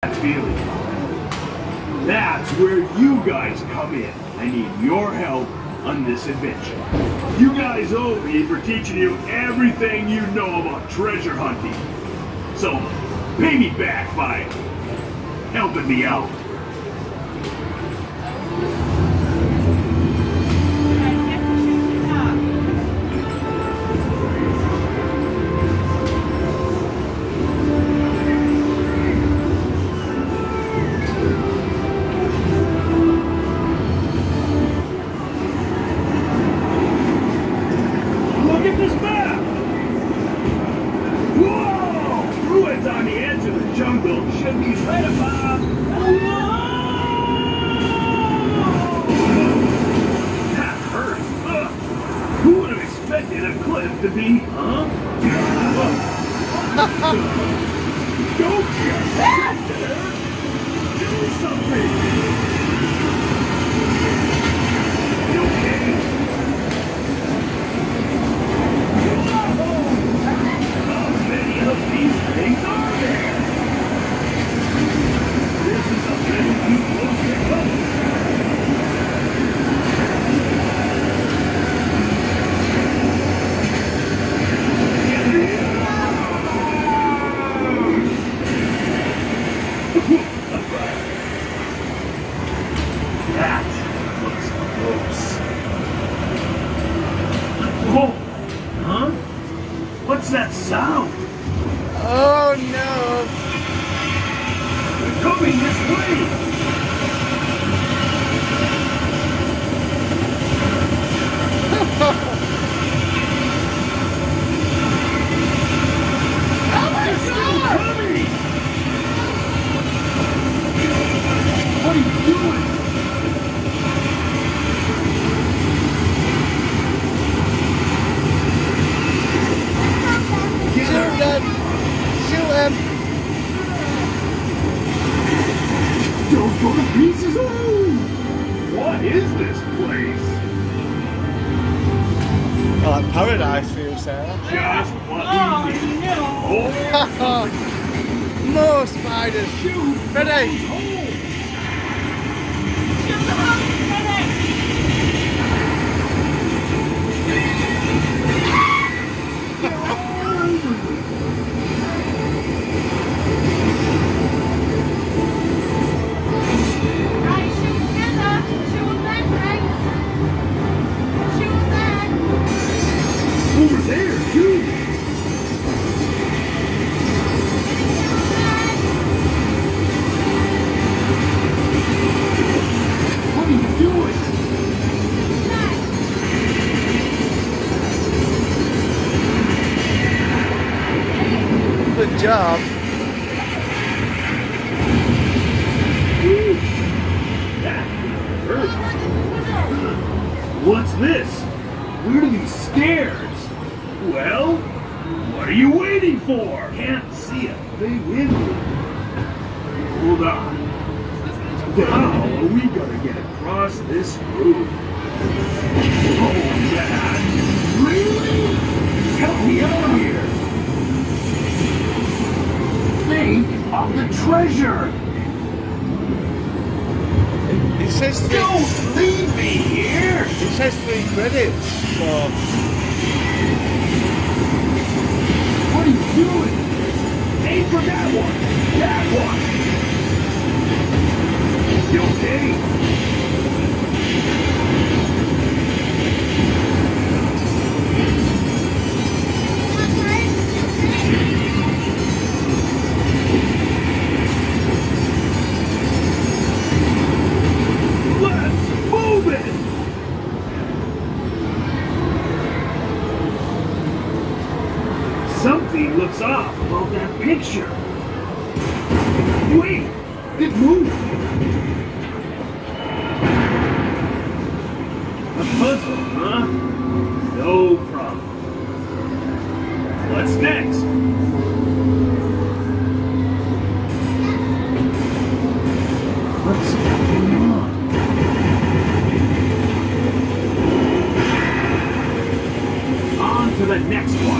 feeling. That's where you guys come in. I need your help on this adventure. You guys owe me for teaching you everything you know about treasure hunting. So, pay me back by helping me out. To be, huh? Don't just sit there! Do something! You okay? How many of these things are there? This is a little too close to home. That looks close. Oh, huh? What's that sound? Oh no! They're coming this way! Oh my God! Coming! What are you doing? Shoot him! Shoot him! Don't go to pieces! Oh! What is this place? Oh, like paradise for you, Sarah. Just what we need. no! Oh, More spiders! shoot! Freddy! Shoot them up, Freddy! Right, shoot together. Shoot that, Frank. Shoot that. Over there, too! What are you doing? Good job. Ooh, that hurt. What's this? Where are these stairs? Well, what are you waiting for? Can't see a big window. Hold on. How are we gonna get across this roof? Oh, Dad! Really? Help me out here! Think of the treasure! It says three. Don't leave me here! It says 3 credits. So What are you doing? Aim for that one! That one! You okay? Let's move it! Something looks off about that picture. Wait! It moved! A puzzle, huh? No problem. What's next? What's going on? On to the next one.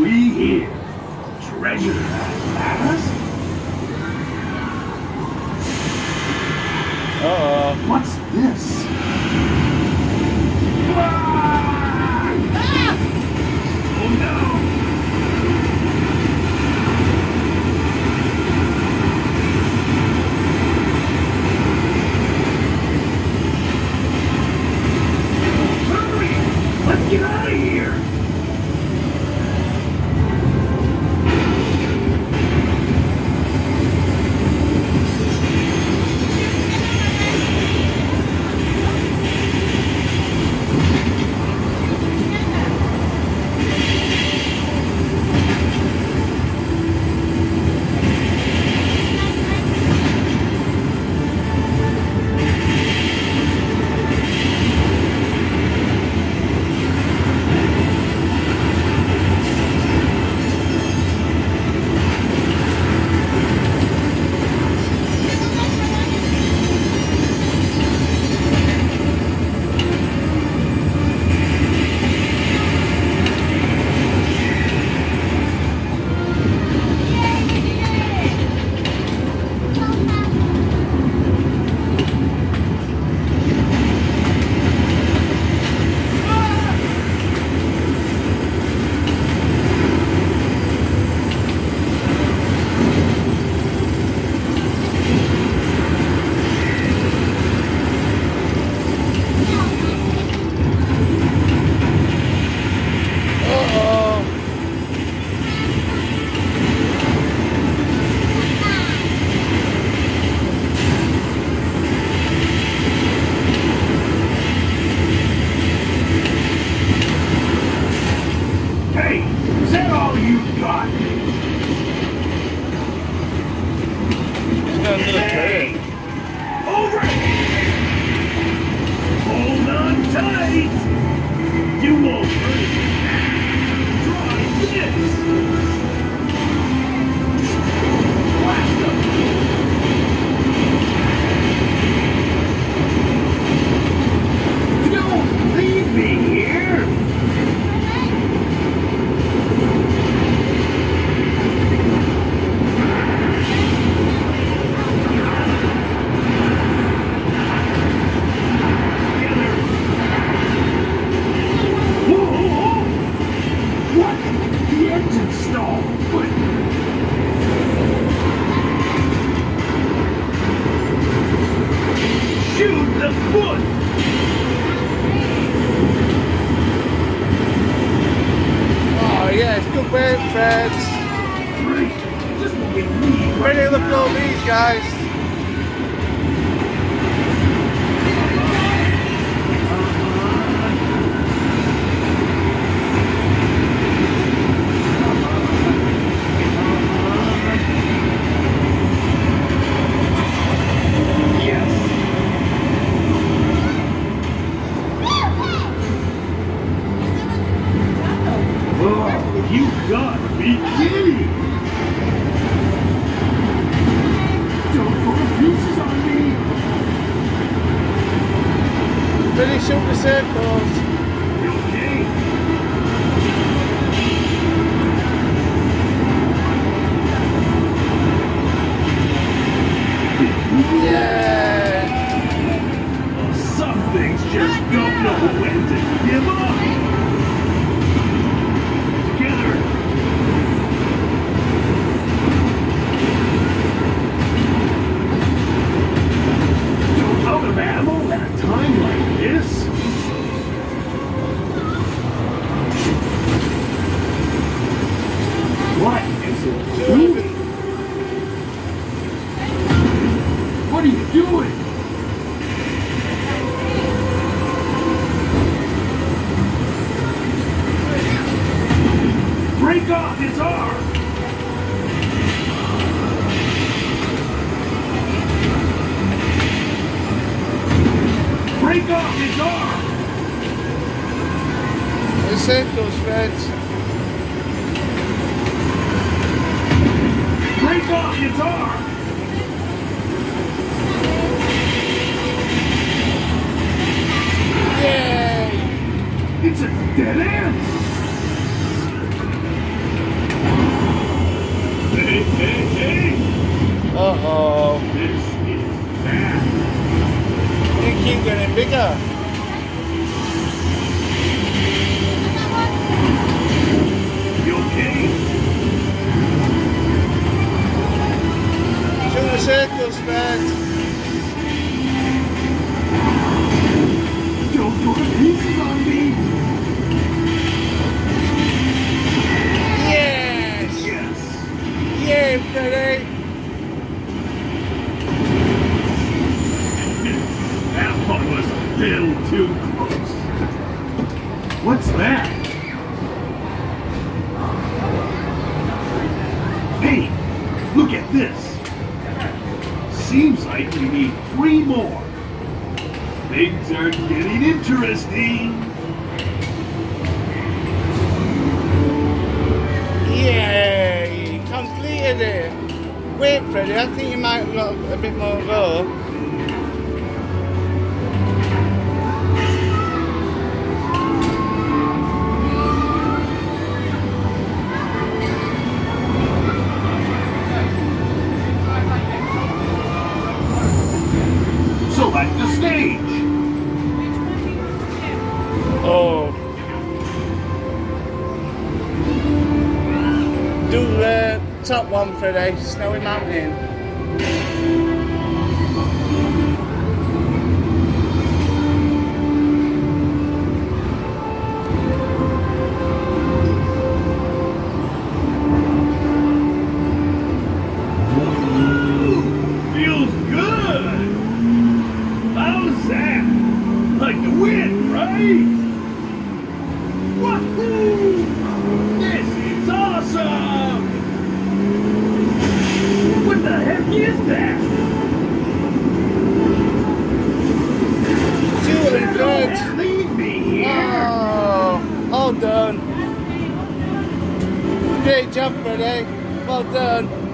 we here? Treasure at last? Uh-oh. What's this? Ah! Oh no! Hurry! Let's get out of here! Hey, is that all you got? He's got another Hey! turret. Over here! Hold on tight! You won't hurt it. Try this! Blast them! Don't leave me here! Shoot the foot! Oh yes, good work, Fred. Great! Just look at me! Ready to look at all these guys. Oh, you gotta be kidding! Don't go to pieces on me! Finish up the circles. You okay? Yeah. Some things just don't know when to give up! Together! Don't out of ammo at a time like this? What is it doing? What are you doing? Break off its arm! Break off its arm! The circles, Fred. Break off its arm! Yay! It's a dead end! Uh-oh. This is bad. You keep getting bigger. You okay? Through the circles, Fred. Don't go to pieces on me. Yes! Yes. Yeah, Freddy! That one was a little too close. What's that? Hey, look at this. Seems like we need 3 more. Things are getting interesting. Yay! Completed it! Wait, Freddy, I think you might have got a bit more go. Select the stage. Oh. Do the top one, Freddy. Snowy Mountain. Feels good. How's that? Like the wind, right? Wahoo! This is awesome! What the heck is that? Julie, Fred. Don't leave me here. Oh, all done. Great job, Freddy. Well done.